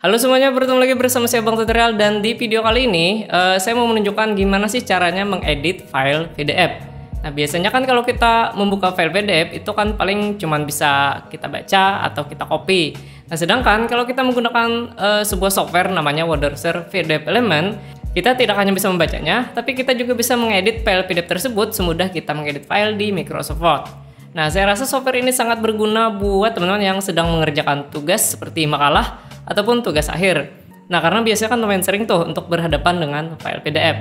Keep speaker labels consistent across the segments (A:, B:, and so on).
A: Halo semuanya, bertemu lagi bersama saya Bang Tutorial, dan di video kali ini saya mau menunjukkan gimana sih caranya mengedit file PDF. Nah, biasanya kan kalau kita membuka file PDF itu kan paling cuman bisa kita baca atau kita copy. Nah, sedangkan kalau kita menggunakan sebuah software namanya Wondershare PDF Element, kita tidak hanya bisa membacanya, tapi kita juga bisa mengedit file PDF tersebut semudah kita mengedit file di Microsoft Word. Nah, saya rasa software ini sangat berguna buat teman-teman yang sedang mengerjakan tugas seperti makalah ataupun tugas akhir. Nah, karena biasanya kan lumayan sering tuh untuk berhadapan dengan file PDF.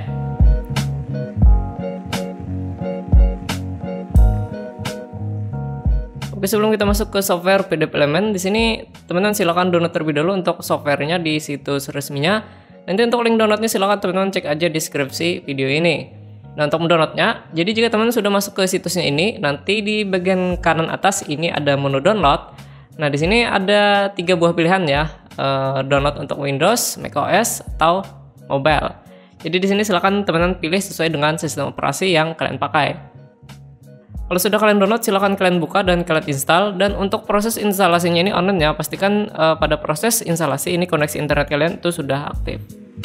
A: Oke, sebelum kita masuk ke software PDF Element, di sini teman-teman silakan download terlebih dahulu untuk softwarenya di situs resminya. Nanti untuk link downloadnya silakan teman-teman cek aja deskripsi video ini. Nah, untuk mendownloadnya, jadi jika teman-teman sudah masuk ke situsnya ini, nanti di bagian kanan atas ini ada menu download. Nah, di sini ada 3 buah pilihan ya, download untuk Windows, macOS, atau mobile. Jadi di sini silakan teman-teman pilih sesuai dengan sistem operasi yang kalian pakai. Kalau sudah kalian download, silakan kalian buka dan kalian install. Dan untuk proses instalasinya ini online ya, pastikan pada proses instalasi ini koneksi internet kalian itu sudah aktif.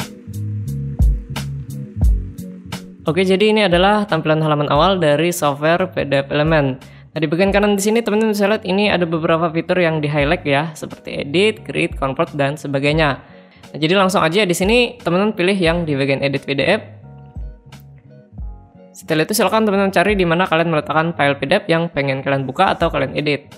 A: Oke, jadi ini adalah tampilan halaman awal dari software PDF Element. Nah, di bagian kanan di sini teman-teman bisa lihat ini ada beberapa fitur yang di-highlight ya, seperti edit, create, convert, dan sebagainya. Nah, jadi langsung aja di sini teman-teman pilih yang di bagian edit PDF. Setelah itu silakan teman-teman cari di mana kalian meletakkan file PDF yang pengen kalian buka atau kalian edit.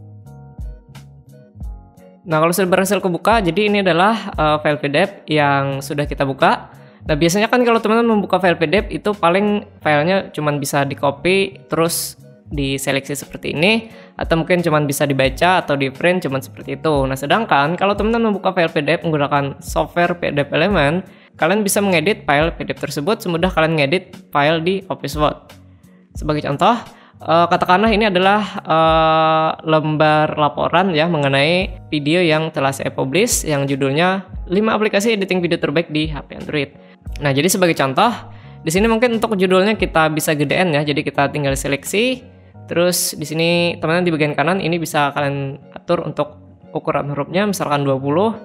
A: Nah, kalau sudah berhasil kebuka, jadi ini adalah file PDF yang sudah kita buka. Nah, biasanya kan kalau teman-teman membuka file PDF itu paling filenya cuma bisa di-copy terus diseleksi seperti ini, atau mungkin cuma bisa dibaca atau di print cuma seperti itu. Nah, sedangkan kalau teman-teman membuka file PDF menggunakan software PDF Element, kalian bisa mengedit file PDF tersebut semudah kalian ngedit file di Office Word. Sebagai contoh, katakanlah ini adalah lembar laporan ya mengenai video yang telah saya publish yang judulnya 5 aplikasi editing video terbaik di HP Android. Nah, jadi sebagai contoh, di sini mungkin untuk judulnya kita bisa gedein ya. Jadi kita tinggal seleksi. Terus di sini teman-teman di bagian kanan ini bisa kalian atur untuk ukuran hurufnya misalkan 20.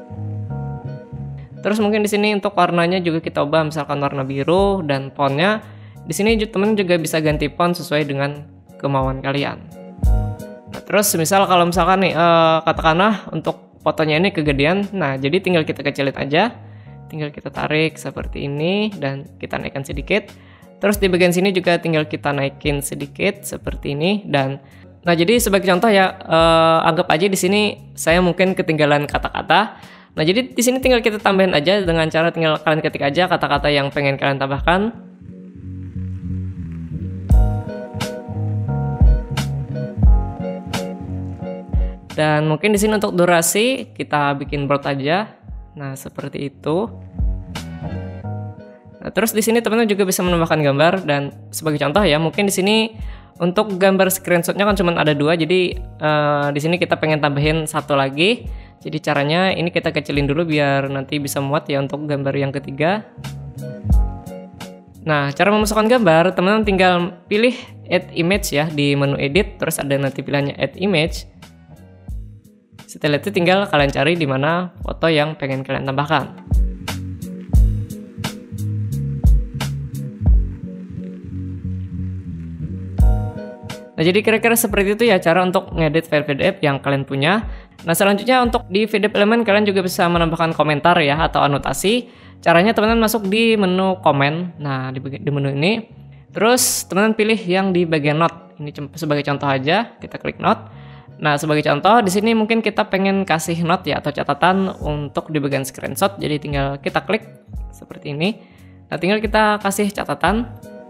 A: Terus mungkin di sini untuk warnanya juga kita ubah misalkan warna biru, dan fontnya di sini teman-teman juga bisa ganti font sesuai dengan kemauan kalian. Nah, terus misal kalau misalkan nih katakanlah untuk fotonya ini kegedean, nah jadi tinggal kita kecilin aja. Tinggal kita tarik seperti ini dan kita naikkan sedikit. Terus di bagian sini juga tinggal kita naikin sedikit seperti ini. Dan nah, jadi sebagai contoh ya, anggap aja di sini saya mungkin ketinggalan kata-kata. Nah, jadi di sini tinggal kita tambahin aja dengan cara tinggal kalian ketik aja kata-kata yang pengen kalian tambahkan. Dan mungkin di sini untuk durasi kita bikin bold aja. Nah, seperti itu. Nah, terus di sini teman-teman juga bisa menambahkan gambar, dan sebagai contoh ya, mungkin di sini untuk gambar screenshotnya kan cuma ada 2, jadi di sini kita pengen tambahin 1 lagi. Jadi caranya ini kita kecilin dulu biar nanti bisa muat ya untuk gambar yang ketiga. Nah, cara memasukkan gambar, teman-teman tinggal pilih Add Image ya di menu Edit, terus ada nanti pilihannya Add Image. Setelah itu tinggal kalian cari di mana foto yang pengen kalian tambahkan. Nah, jadi kira-kira seperti itu ya cara untuk ngedit file PDF yang kalian punya. Nah, selanjutnya untuk di PDF Element kalian juga bisa menambahkan komentar ya atau anotasi. Caranya teman-teman masuk di menu komen. Nah, di menu ini. Terus teman-teman pilih yang di bagian note. Ini sebagai contoh aja, kita klik note. Nah, sebagai contoh di sini mungkin kita pengen kasih note ya atau catatan untuk di bagian screenshot. Jadi tinggal kita klik seperti ini. Nah, tinggal kita kasih catatan.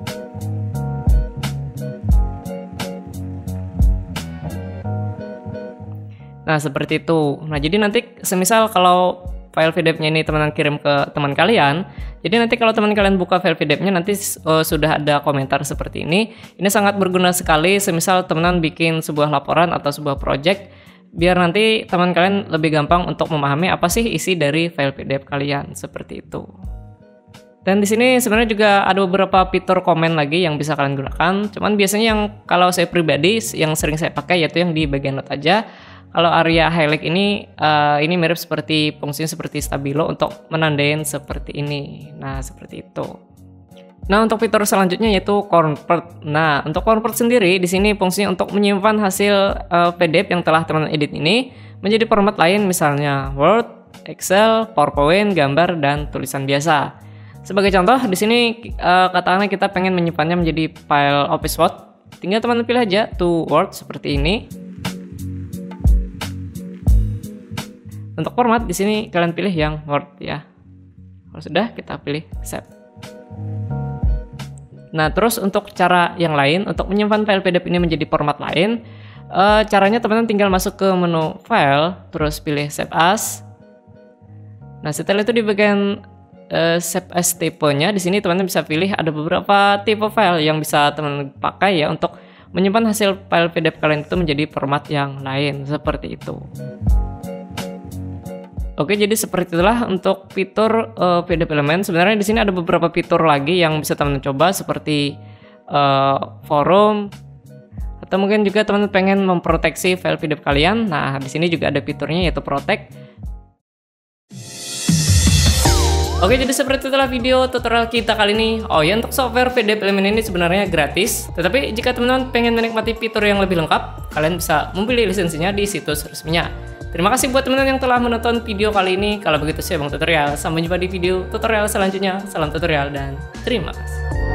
A: Nah, seperti itu. Nah, jadi nanti semisal kalau file PDF-nya ini teman-teman kirim ke teman kalian, jadi nanti kalau teman kalian buka file PDF-nya nanti sudah ada komentar seperti ini. Ini sangat berguna sekali semisal teman-teman bikin sebuah laporan atau sebuah project, biar nanti teman kalian lebih gampang untuk memahami apa sih isi dari file PDF kalian, seperti itu. Dan di sini sebenarnya juga ada beberapa fitur komen lagi yang bisa kalian gunakan. Cuman biasanya yang kalau saya pribadi yang sering saya pakai yaitu yang di bagian note aja. Kalau area highlight ini mirip seperti fungsinya seperti stabilo untuk menandain seperti ini. Nah, seperti itu. Nah, untuk fitur selanjutnya yaitu convert. Nah, untuk convert sendiri di sini fungsinya untuk menyimpan hasil PDF yang telah teman-teman edit ini menjadi format lain, misalnya Word, Excel, PowerPoint, gambar, dan tulisan biasa. Sebagai contoh, di sini katakanlah kita pengen menyimpannya menjadi file Office Word, tinggal teman-teman pilih aja to Word seperti ini. Untuk format di sini kalian pilih yang Word ya. Kalau sudah, kita pilih Save. Nah, terus untuk cara yang lain untuk menyimpan file PDF ini menjadi format lain, caranya teman-teman tinggal masuk ke menu File, terus pilih Save As. Nah, setelah itu di bagian Save As tipenya, di sini teman-teman bisa pilih ada beberapa tipe file yang bisa teman-teman pakai ya untuk menyimpan hasil file PDF kalian itu menjadi format yang lain seperti itu. Oke, jadi seperti itulah untuk fitur PDF Element. Sebenarnya di sini ada beberapa fitur lagi yang bisa teman-teman coba seperti forum, atau mungkin juga teman-teman pengen memproteksi file PDF kalian. Nah, di sini juga ada fiturnya yaitu Protect. Oke, jadi seperti itulah video tutorial kita kali ini. Oh ya, untuk software PDF Element ini sebenarnya gratis. Tetapi jika teman-teman pengen menikmati fitur yang lebih lengkap, kalian bisa membeli lisensinya di situs resminya. Terima kasih buat teman-teman yang telah menonton video kali ini. Kalau begitu saya Bang Tutorial. Sampai jumpa di video tutorial selanjutnya. Salam tutorial dan terima kasih.